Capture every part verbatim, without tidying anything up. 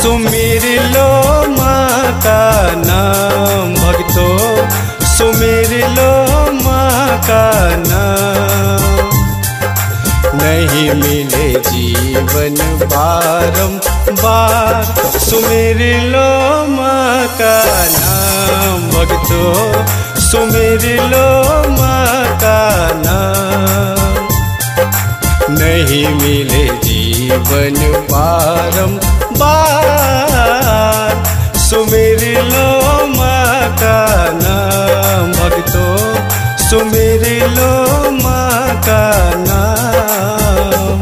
सुमिर लो माँ का नाम भक्तों, सुमिर लो माँ का नाम। नहीं मिले जीवन बारंबार, सुमिर लो माँ का नाम भक्तों, सुमिर लो माँ का नाम। नहीं मिले जीवन बारंबार, सुमिर लो माँ का नाम भक्तों, सुमिर लो माँ का नाम।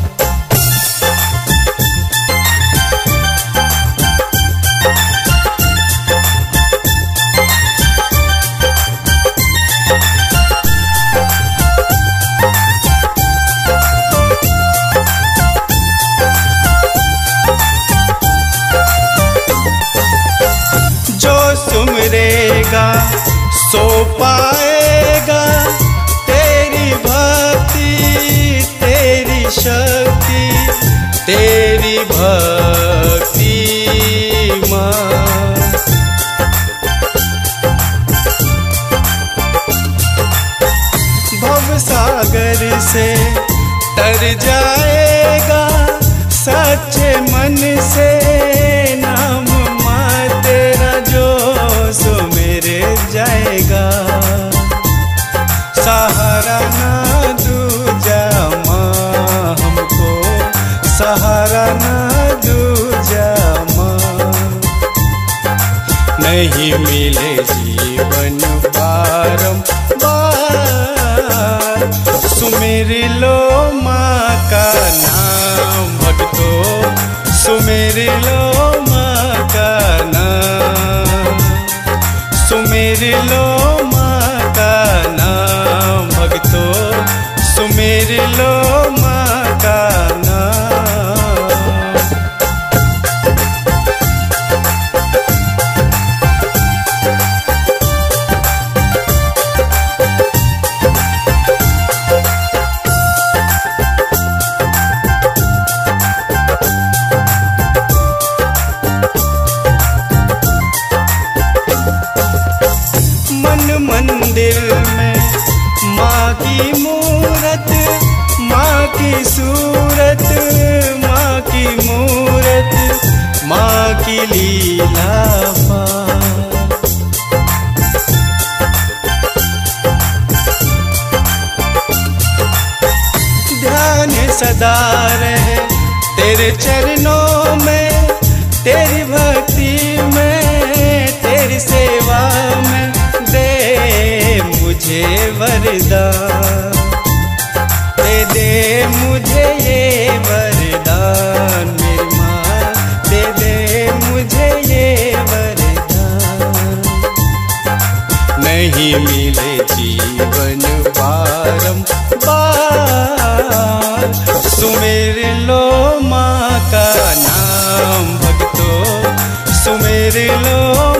सुमिरेगा सो पाएगा तेरी भक्ति, तेरी शक्ति, तेरी भक्ति माँ। भवसागर से तर जाएगा सच्चे मन से नाम माँ तेरा जो सुमिर जाएगा। सहारा ना दूजा माँ हमको, सहारा ना दूजा माँ। नहीं मिले जीवन बारंबार, सुमिर लो माँ का नाम भक्तों, सुमिर लो माँ का नाम। सुमिर लो माँ का नाम भक्तों, सुमिर लो माँ का नाम। मंदिर में माँ की मूरत, माँ की सूरत, माँ की मूरत, माँ की लीला पार। ध्यान सदा रहे तेरे चरणों में, तेरी भक्ति में, तेरी सेवा में। दे मुझे वरदान, दे दे मुझे ये वरदान मेरी माँ, दे दे मुझे ये वरदान। नहीं मिले जीवन बारंबार, सुमिर लो माँ का नाम भक्तों, सुमिर लो